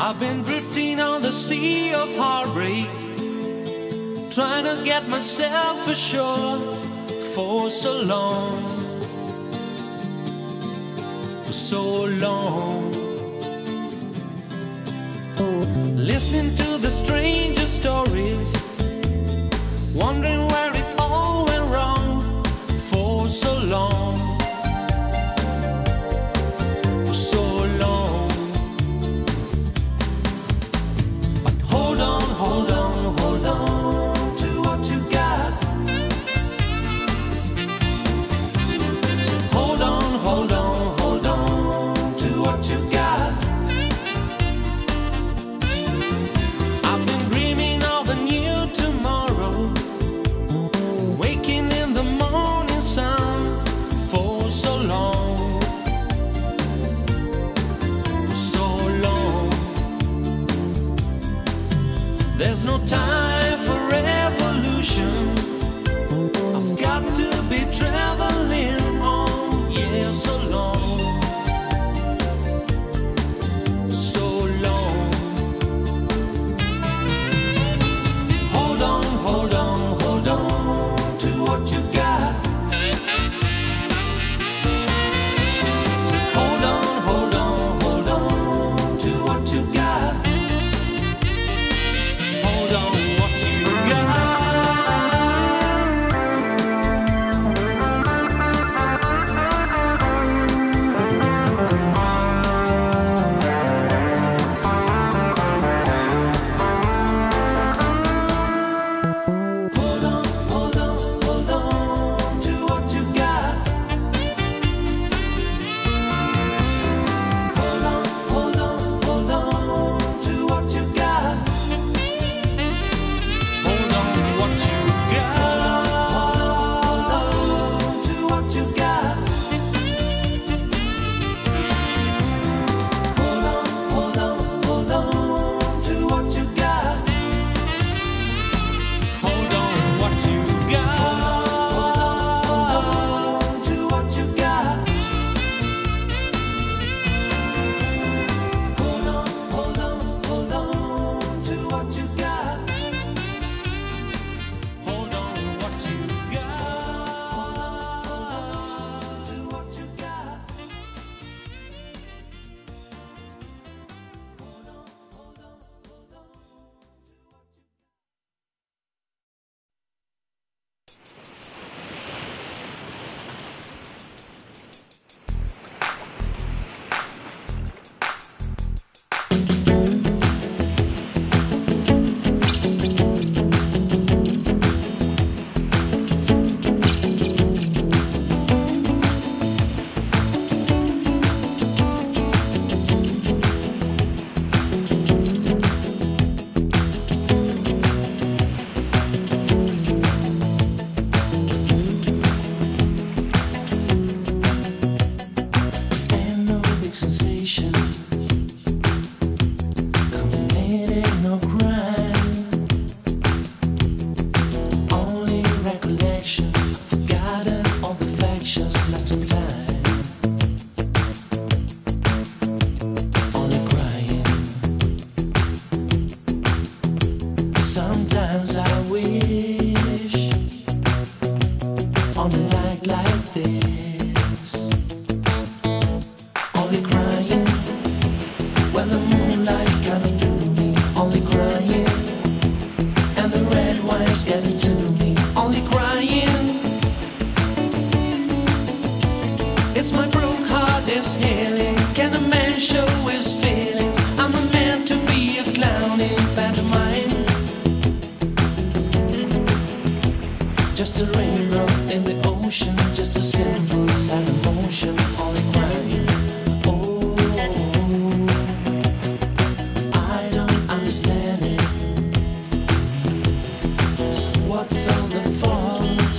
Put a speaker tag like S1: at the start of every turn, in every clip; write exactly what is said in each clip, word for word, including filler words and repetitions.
S1: I've been drifting on the sea of heartbreak, trying to get myself ashore for so long, for so long. Listening to the strangest stories, wondering where it all went wrong for so long, for so long. But hold on, hold on, hold on to what you got. So hold on, hold on, hold on to what you got. I've been dreaming of a new tomorrow, waking in the morning sun for so long, for so long. There's no time for revolution, I've got to be traveling on, yeah, so long, so long. Hold on, hold on, hold on to what you got. So hold on, hold on, hold on to what you got. Hold on, what you got. Hold on, hold on, hold on to what you got. Hold on, hold on, hold on to what you got. Hold on, what you got. Hold on to what you got. Hold on, hold on, hold on to what you got. Hold on, what you got. Hold on to what you got. Hold on, hold on, hold on to what you got. Hold on, what you got. To what you got. Hold on, hold on, hold on. And no big sensation, committed no crime, only recollection, forgotten all the factions left in time, only crying. Sometimes I wish on a night like this, only crying when the moonlight coming through me, only crying, and the red wine's getting to me, only crying. It's my broke heart is healing. Can a man show his feelings? I'm a man to be a clown in pantomime, just a raindrop in the ocean, just a simple sad emotion, only crying. Oh, I don't understand it. What's all the fault?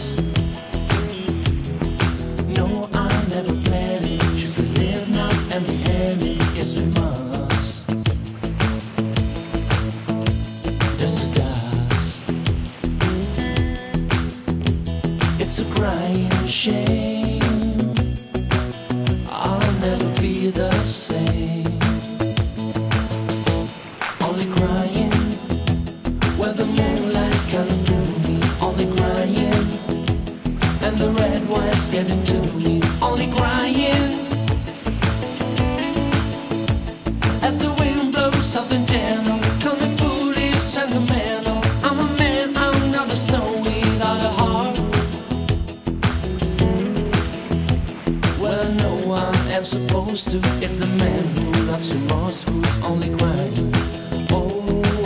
S1: No, I never planned it. Should we live now and be handed? Yes, we must. Just to dust. It's a crying shame. I'll never be the same. wires getting to me, only crying. As the wind blows something gentle, coming foolish, sentimental. I'm a man, I'm not a stone without a heart. Well, I know I am supposed to. It's the man who loves you most who's only crying. Oh.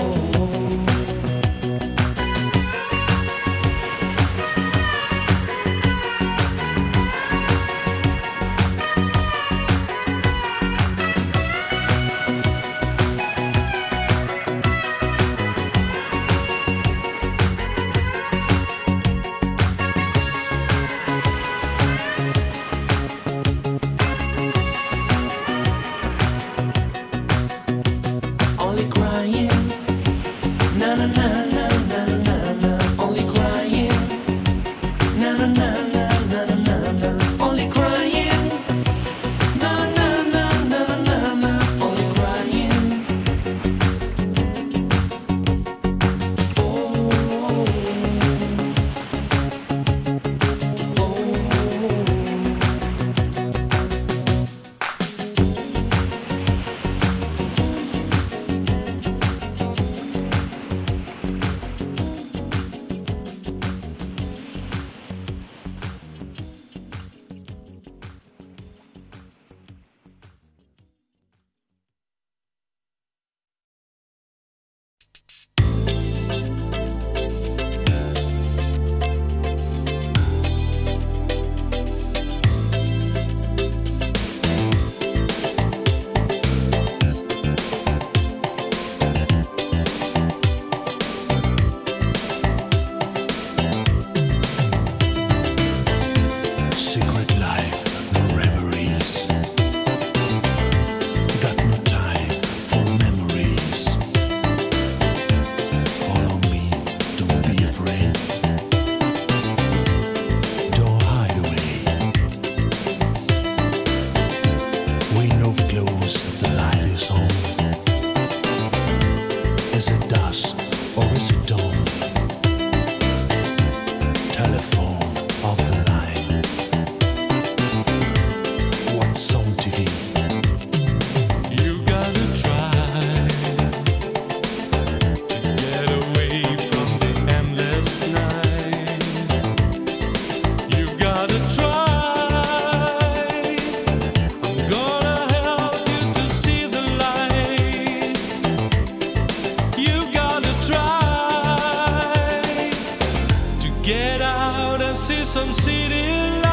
S2: Some city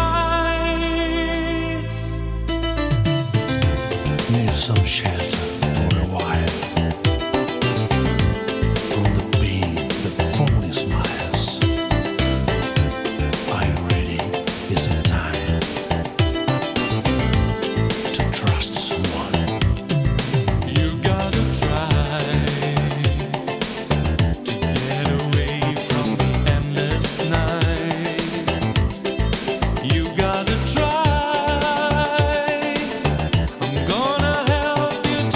S2: lights.
S3: Need some shelter for a while from the pain, the phony smiles. Are you ready? Is it time to trust someone?
S2: You gotta try to get away from the endless night. Gotta try. I'm gonna help you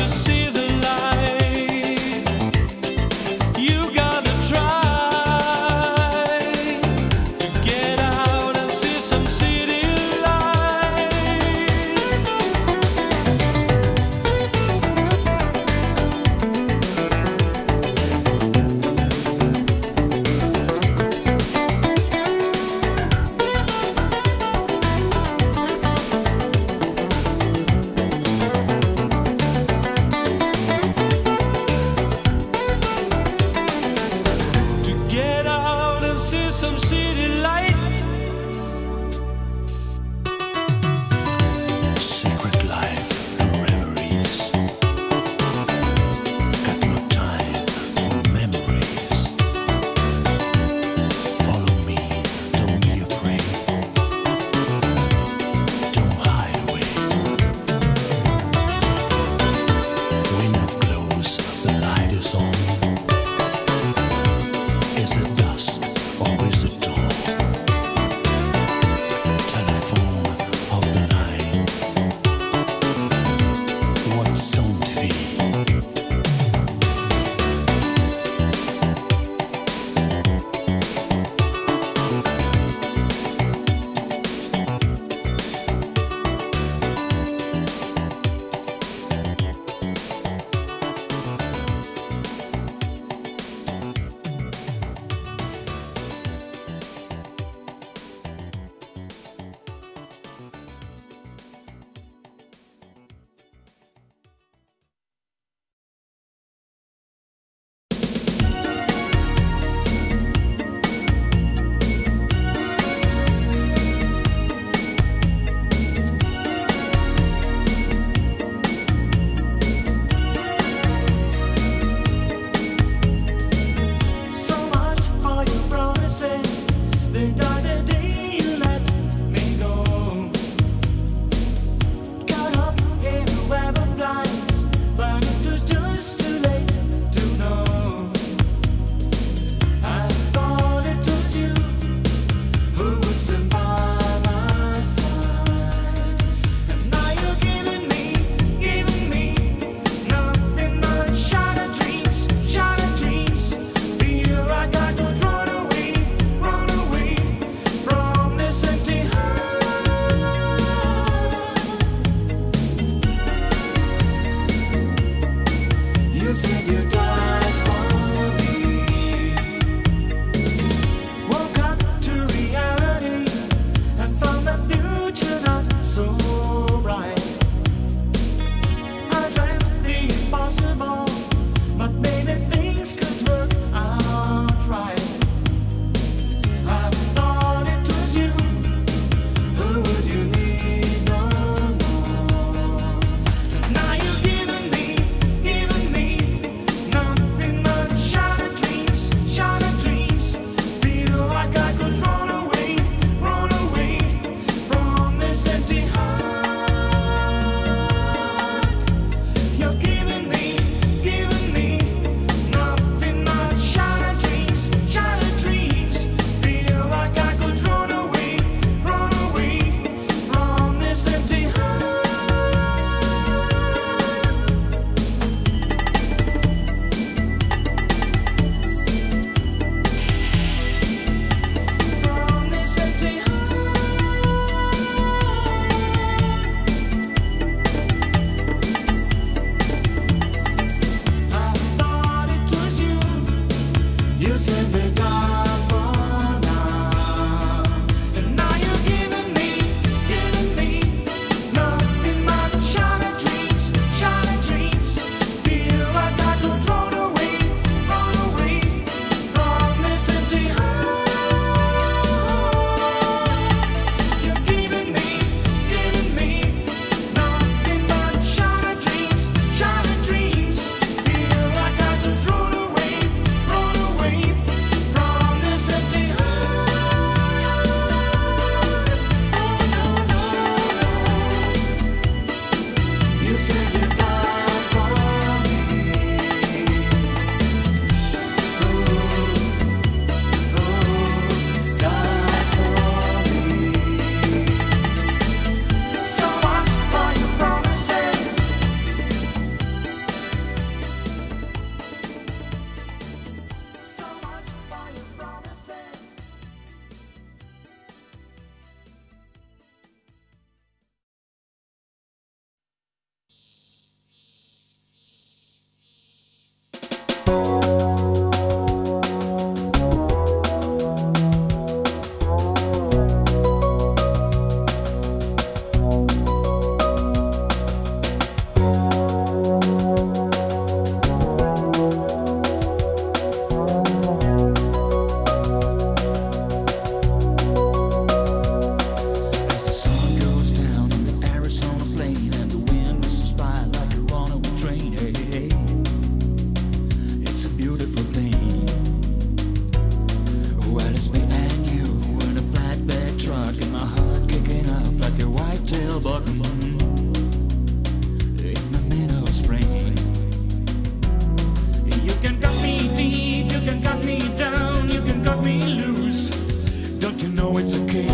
S1: know it's okay.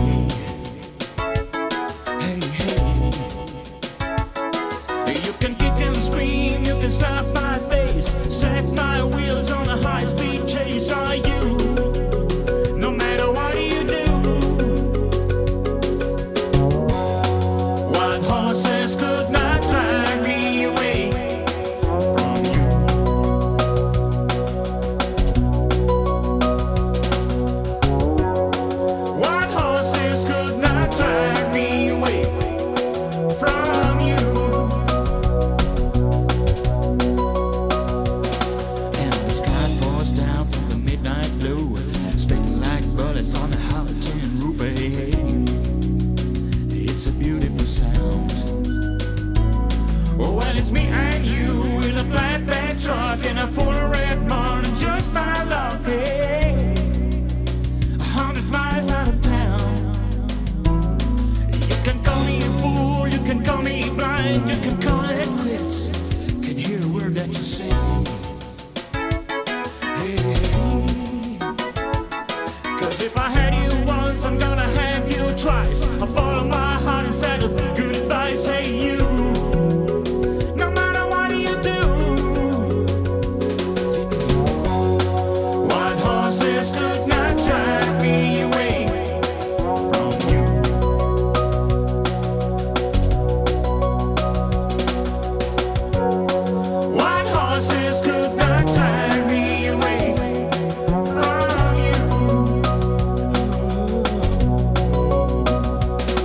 S1: Hey, hey. You can kick and scream, you can slap my face, set my wheels on a high-speed chase. Are you? No matter what you do, white horses could not drag me away from you. White horses could not drag me away from you. And the sky pours down from the midnight blue, spitting like bullets on a hollow tin roof. Hey, hey. It's a beautiful sound. Oh, well, it's me and you in a flatbed truck in a full red barn, just my luck. Hey, a hundred miles out of town. You can call me a fool, you can call me blind, you can call it quits. Can hear a word that you say. Hey, cause if I had you once, I'm gonna have you twice. I follow my heart instead of good advice. Hey, you, no matter what you do, white horses could not drag me away from you. White horses could not drag me away from you.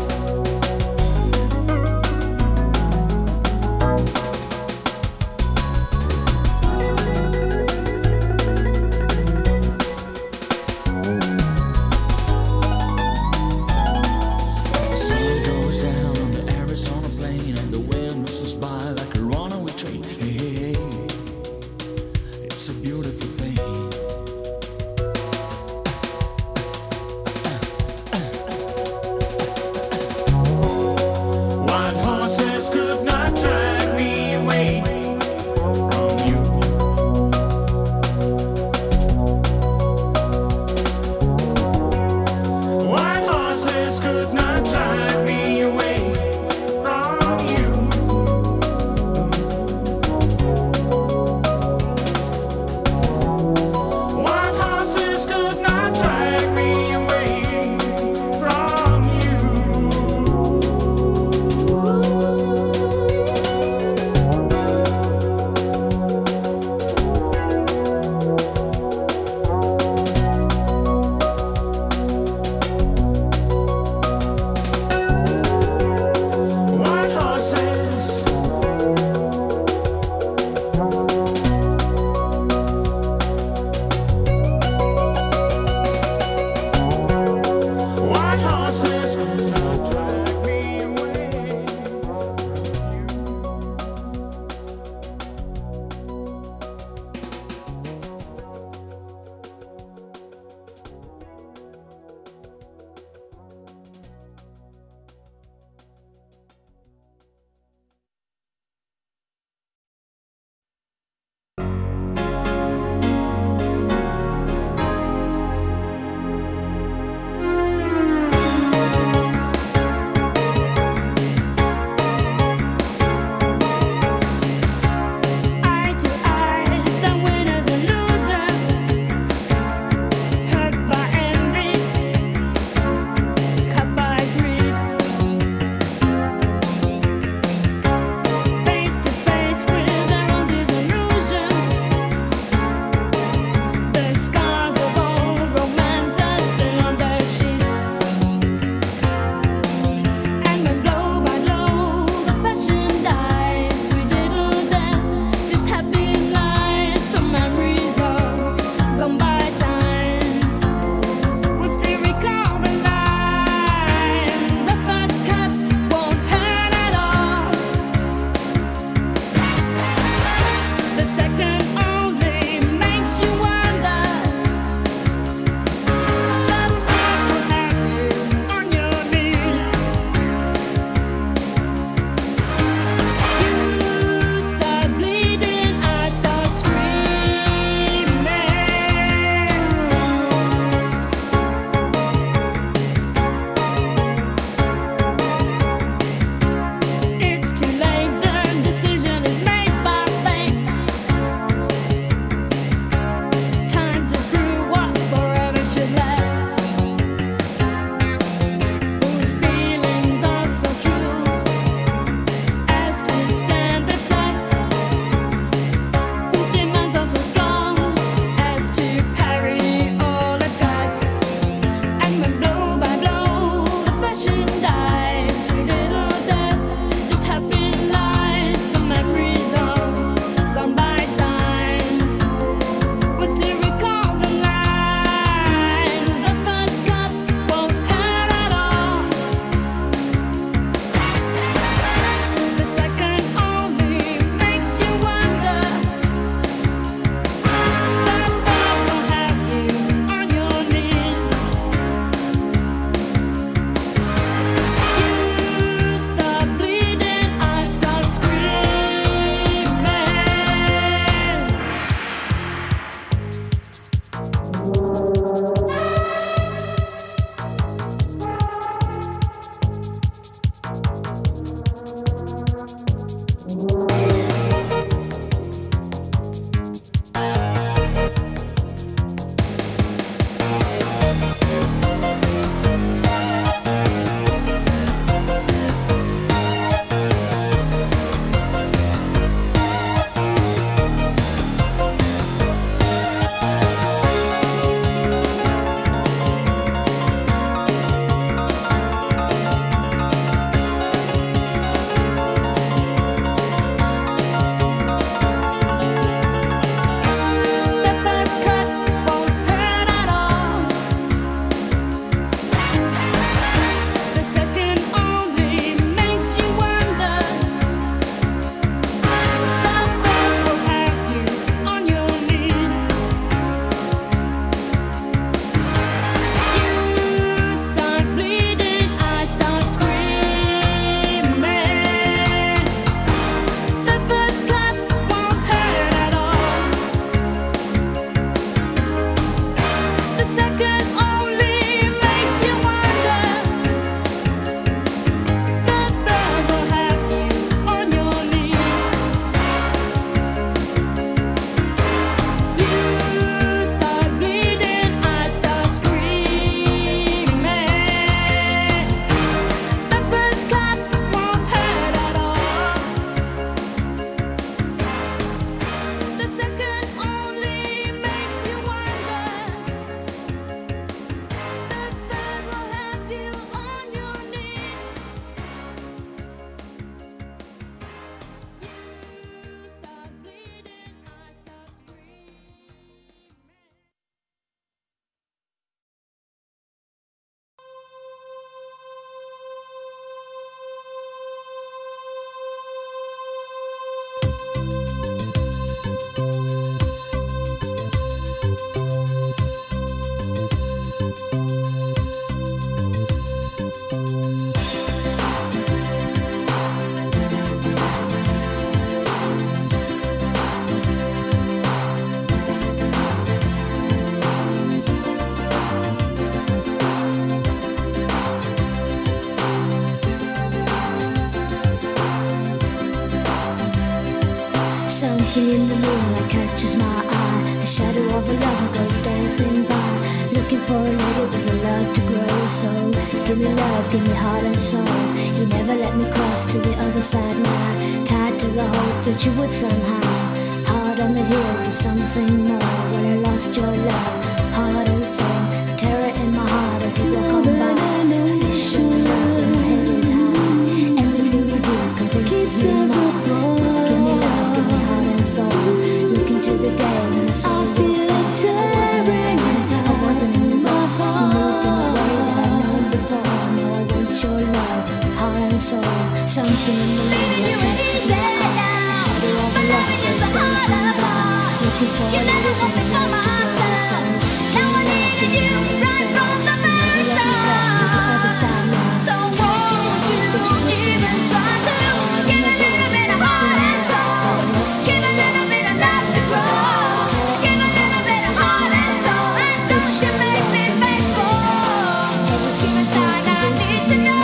S4: Something in the moonlight catches my eye. The shadow of a lover goes dancing by, looking for a little bit of love to grow. So give me love, give me heart and soul. You never let me cross to the other side now, tied to the hope that you would somehow. Hard on the heels of something more. When I lost your love, heart and soul. The terror in my heart as you walk on by. I fish in the love and my head is high. Everything you do convinces me more. Give me love, give me heart and soul. Look into the day when I saw your face. I wasn't in the money, I wasn't in the box. You moved in a way that I've known before. Now I want your love, heart and soul. Something in the moonlight catches my eye. The shadow of a love goes dancing by, looking for a little bit of love to grow. So now I needed you right from the very start. To the other side now. So won't you even try to give a little bit of heart and soul? Give a little bit of love to grow. Give a little bit of heart and soul. And don't you make me beg for give a sign I need to know.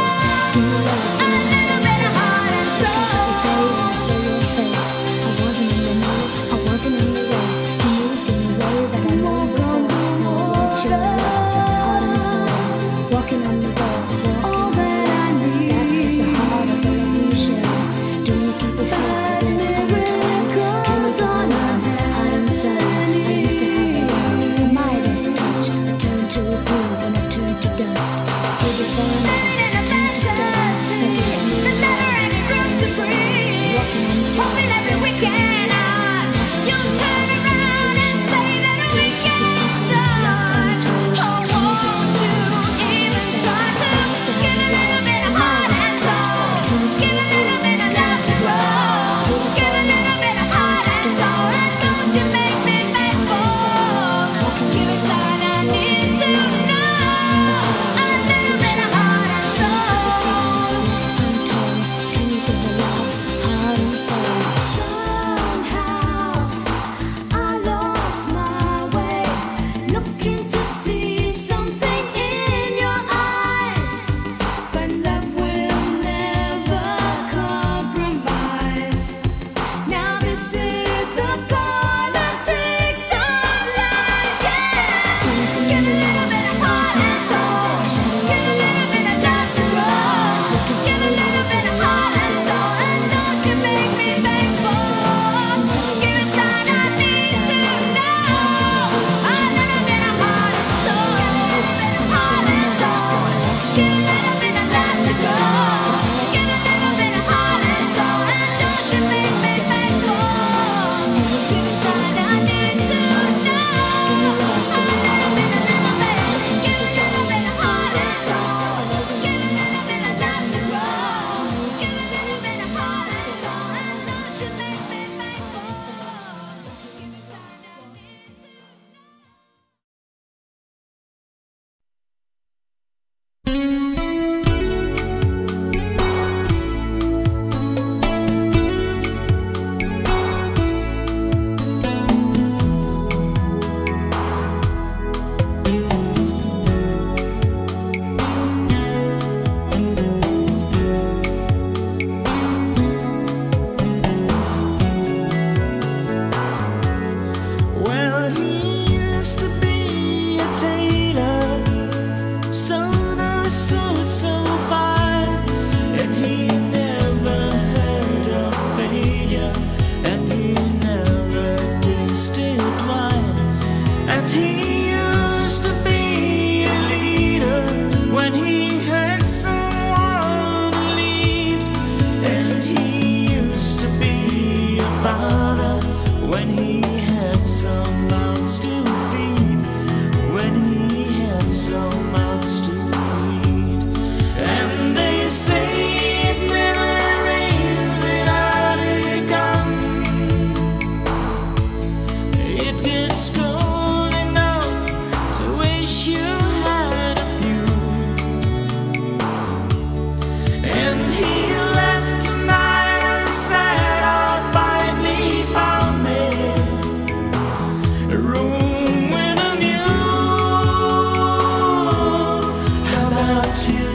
S4: A little bit of heart and soul. The day I saw your face, I wasn't in the mood, I wasn't in the race. You moved in a way that I know before. Now I want your love, heart and soul. Walking on the road, walking on the road. That is the heart of the love we share. Do you keep a secret in the undertone? Can you give me love, heart and soul? I used to have a love, a Midas touch. I turned to a groove and I turned to dust. Give it for a night, I turned to stars. There's never any room to breathe. Hoping every weekend out, you'll turn around and say that we can start. Oh, won't you even try to give a little bit of heart and soul? Give a little bit of love to grow. Give a little bit of heart and soul. And don't you make me beg for give a sign I need to know. A little bit of heart and soul. Untold, can you give a love, heart and soul? Somehow I lost my way, looking to see something in your eyes. But love will never compromise. Now this is the politics of life, yeah. Give a little bit of heart and soul. Give a little bit of love to grow. Give a little bit of heart and soul. And don't you make me beg for give a sign I need to know. A little bit of heart and soul. Heart and soul. Give a little bit of love to grow. Give a little bit of heart and soul. And don't you make me beg for give a sign I need to know. A little bit, a little bit. Give a little bit of heart and soul. Give a little bit of love to grow. Give a little bit of heart and soul. And don't you make me beg for give a sign I need to know.
S1: Well, he used to be a tailor, sewed a suit so fine, and he never heard of failure, and he never tasted wine, and he used to be a leader when he had someone to lead, and he used to be a father when he had some mouths to feed, when he had some mouths to feed. And they say it never rains in Arctica. It gets cold enough to wish you had a few. And he left tonight and said, I'll finally found me a room with a view. How about you?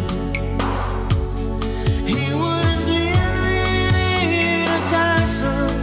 S1: He was living in a castle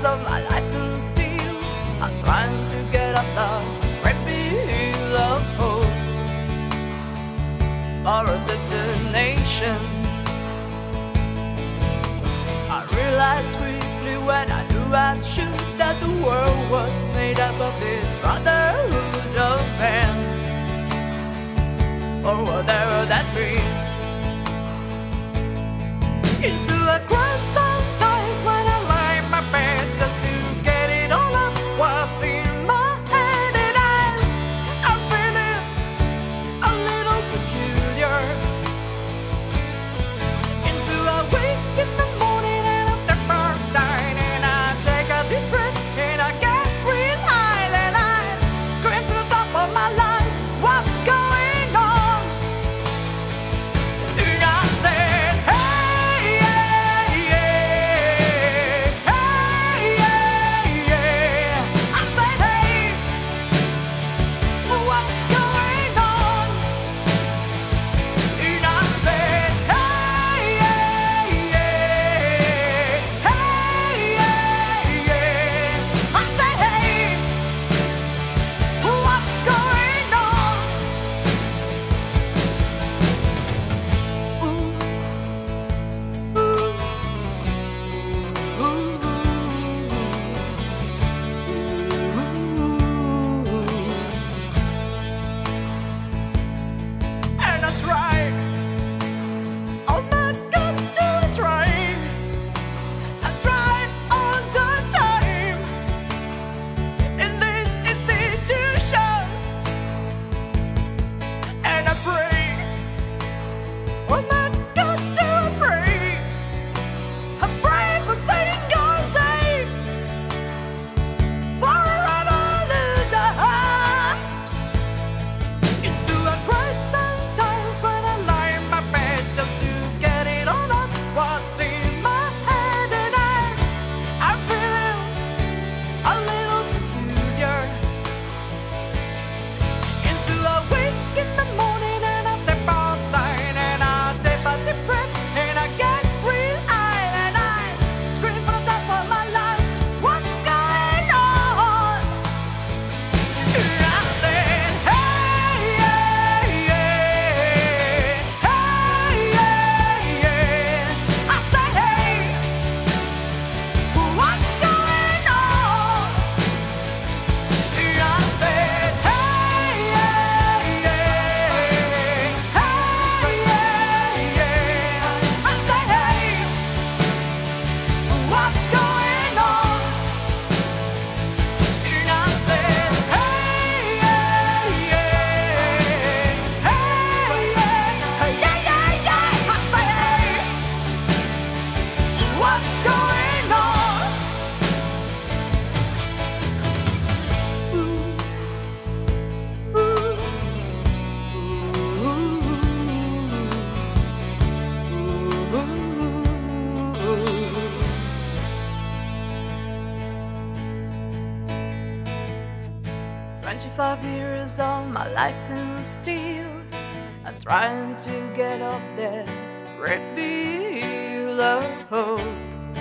S5: of my life is still. I'm trying to get up the great wheel of hope for a destination. I realized quickly when I knew I should that the world was made up of this brotherhood of man, or whatever that means. Into a cry sometimes when I lie in my bed just to get it all up what's in my head, and I'm, I'm feeling a little peculiar. Into a wake in the morning and I step outside and I take a deep breath and I get real high and I scream to the top of my lungs, what's going on? And I said, hey, yeah, yeah, hey, yeah, yeah. I said, hey, what's going on? And I said, hey, yeah, yeah, hey, yeah, yeah. I said, hey, what's going on? Ooh, ooh, ooh. And I tried, oh my God, do I try? I tried all the time in this institution, and I pray, oh my God, do I pray? I pray for single day for a revolution. Into a cry sometimes when I lie in my bed just to get it all up what's in my head, and I, I'm feeling a little peculiar. Into a wake in the morning and I step outside and I take a deep breath and I get real high and I scream from the top of my lungs, what's going on? And I said, hey, yeah, yeah, hey, yeah, yeah. I said, hey, what's going on? And I said, hey, yeah, yeah, hey, yeah, yeah. I said, hey, what's going on? And I said, hey, yeah, yeah, hey, yeah, yeah, yeah, yeah. I said, hey, what's going on? Ooh, ooh, ooh, ooh. Twenty-five years of my life and still I'm trying to get up that great wheel of hope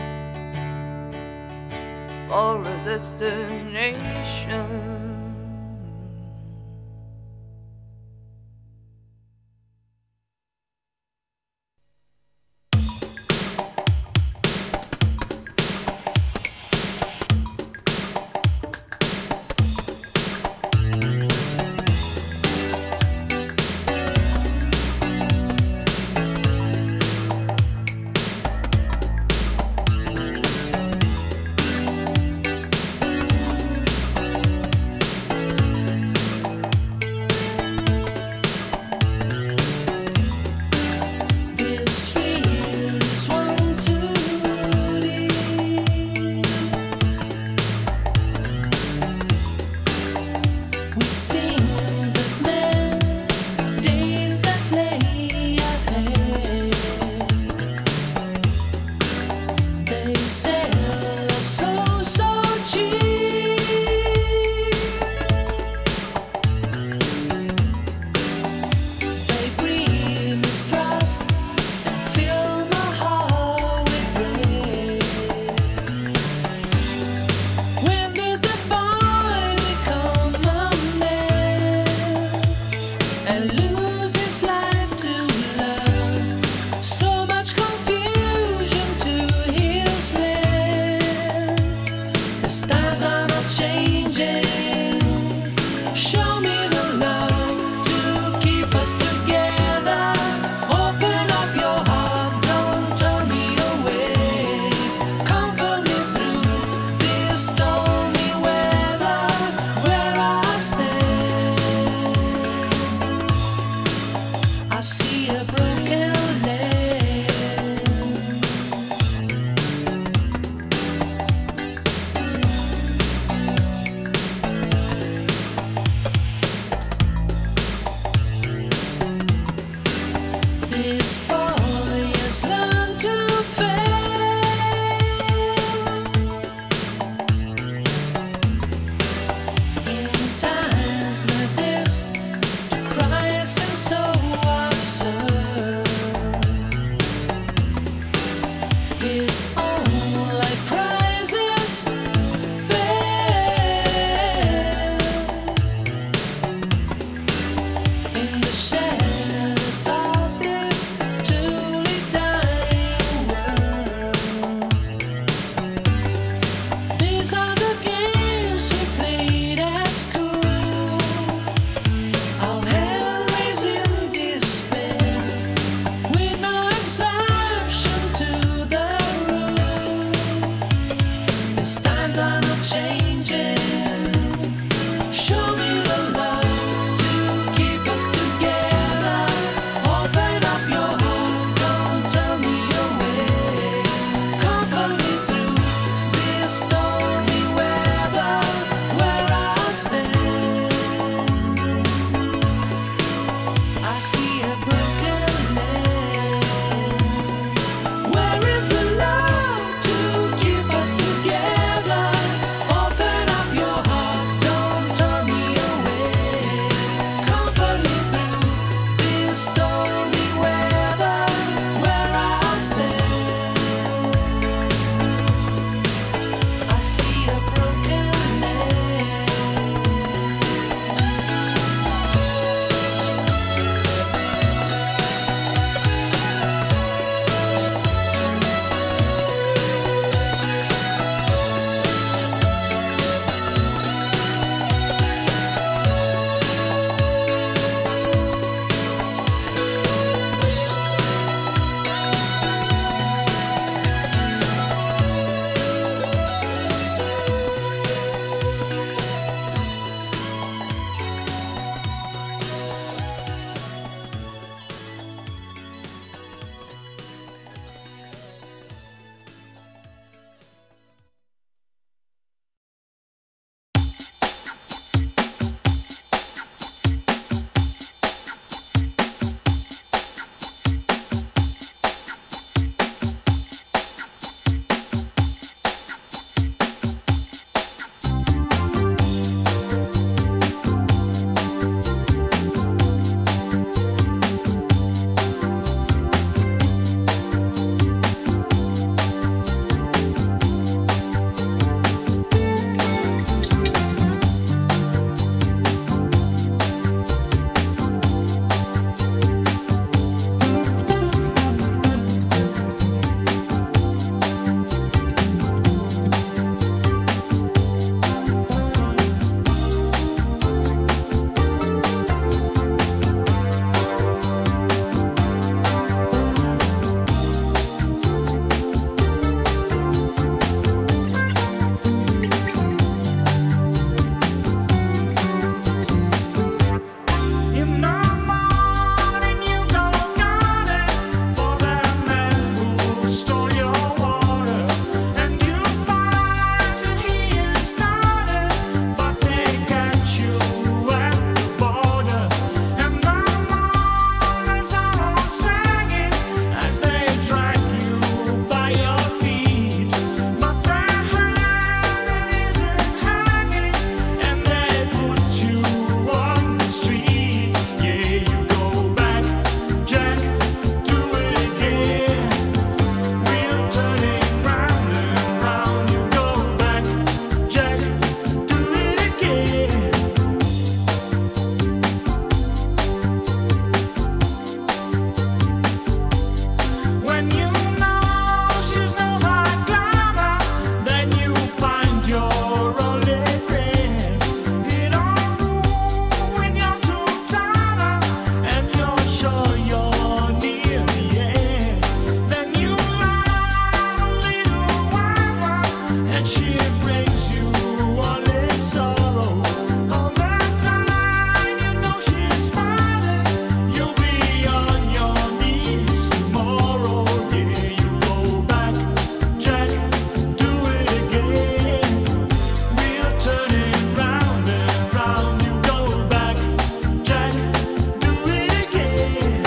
S5: for a destination.
S2: are not changing. Show me the love to keep us together. Open up your heart, don't turn me away. Comfort me through this stormy weather where I stand. I see a broken land. Where is the love to keep us together? Open up your heart, don't turn me away. Comfort me through this stormy weather where I stand. I see a broken land. In the morning you go garden for that man who stole your water, and you fight till he is started, but they catch you at the border. And the mourners are all singing as they drag you by your feet, but their hand isn't hanging, and they put you on the street. Yeah, you go back, Jack, do it again. We'll turn it round and round. You go back, Jack, do it again. When you know she's no high climber, then you find your only friend. It all when you're too tired and you're sure you're near the end. Then you love a little while, and she brings you only sorrow. All the time you know she's smiling, you'll be on your knees tomorrow. Yeah, you go back, Jack, do it again. We'll turn it round and round. You go back, Jack, do it again.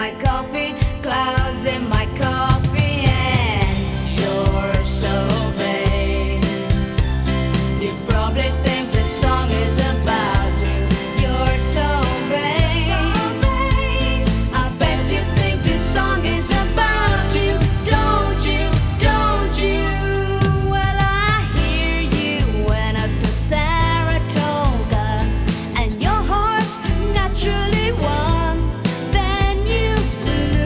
S4: my coffee, clouds in my coffee, and you're so vain. You probably think this song is about you. You're so vain. I bet you think this song is about you. Don't you? Don't you? Well, I hear you went up to Saratoga, and your horse naturally won. Then you flew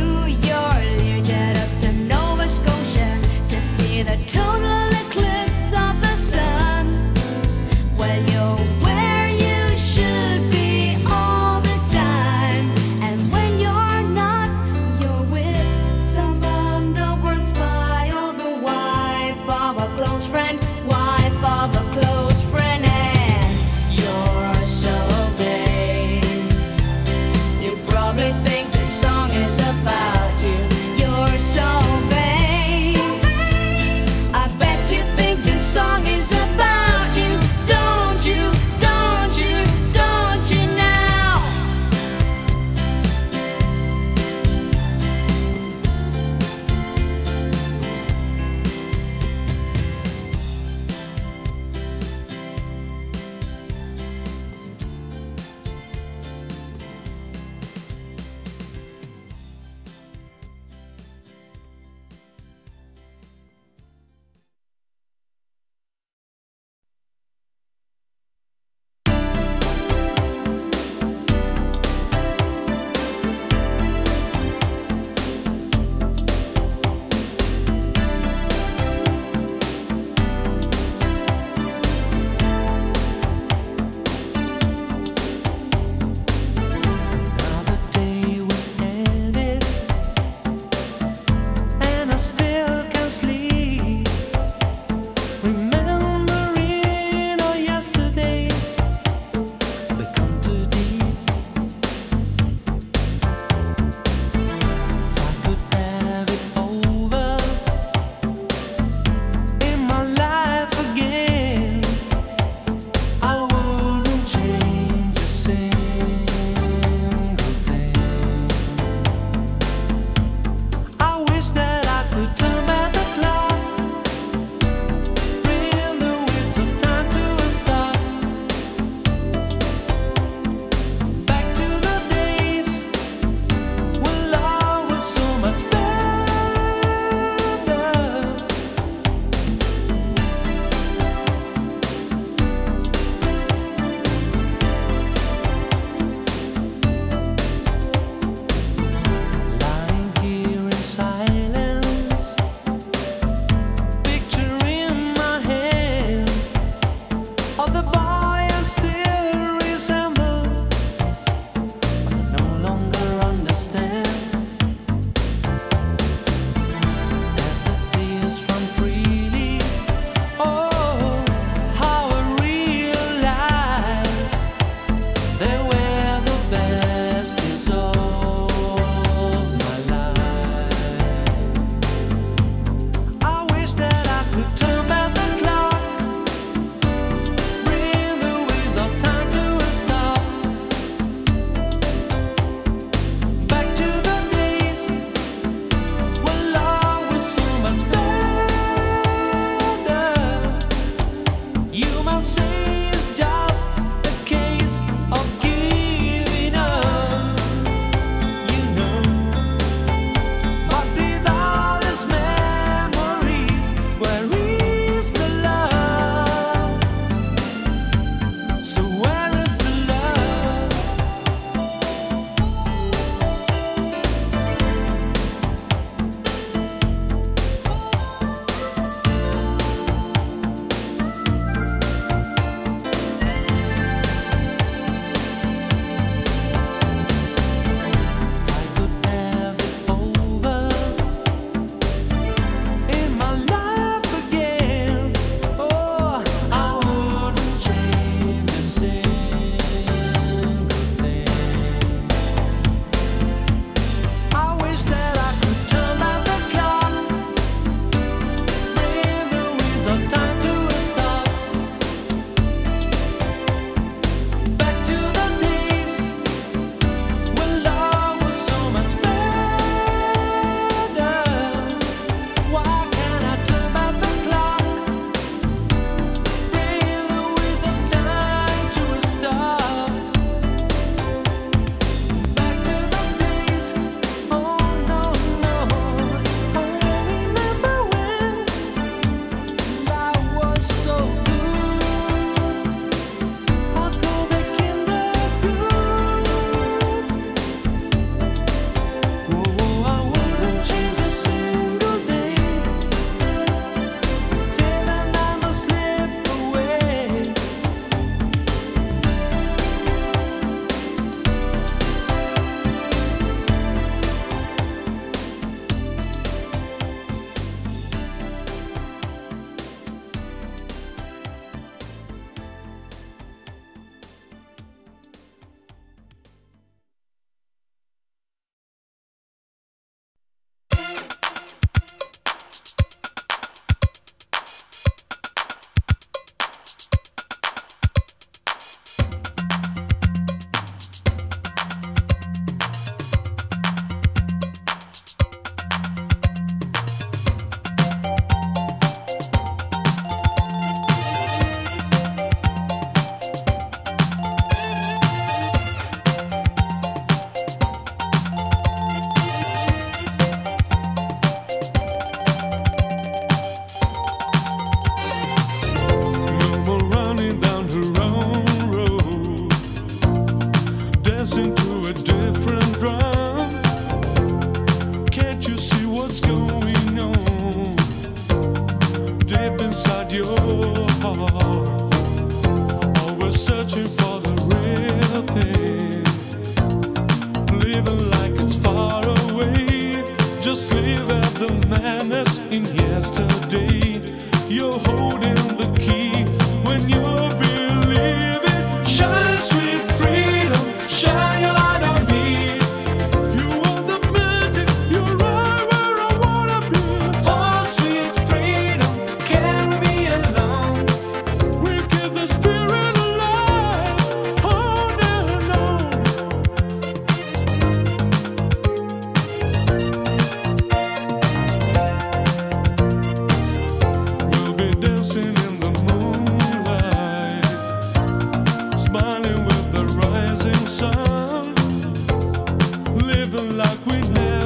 S2: like we never